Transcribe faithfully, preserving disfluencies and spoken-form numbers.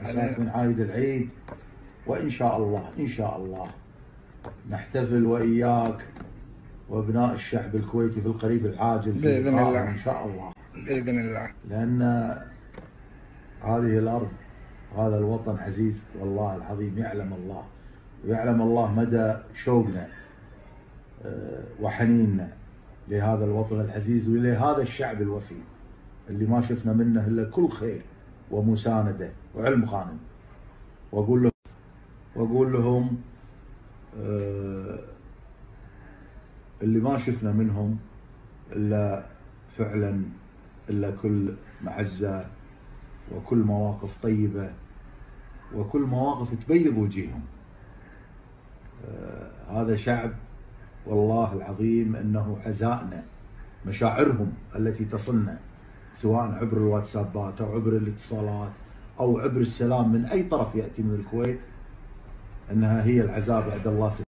عساك من عايد العيد، وإن شاء الله إن شاء الله نحتفل وإياك وأبناء الشعب الكويتي في القريب العاجل في بإذن الله إن شاء الله بإذن الله. لأن هذه الأرض هذا الوطن عزيز والله العظيم، يعلم الله ويعلم الله مدى شوقنا وحنيننا لهذا الوطن العزيز ولهذا الشعب الوفي اللي ما شفنا منه إلا كل خير ومساندة وعلم غانم. وأقول لهم وأقول لهم اللي ما شفنا منهم إلا فعلا إلا كل معزة وكل مواقف طيبة وكل مواقف تبيض وجيههم. هذا شعب والله العظيم أنه عزائنا، مشاعرهم التي تصلنا سواء عبر الواتسابات أو عبر الاتصالات أو عبر السلام من أي طرف يأتي من الكويت، أنها هي العزاء بعد الله سبحانه.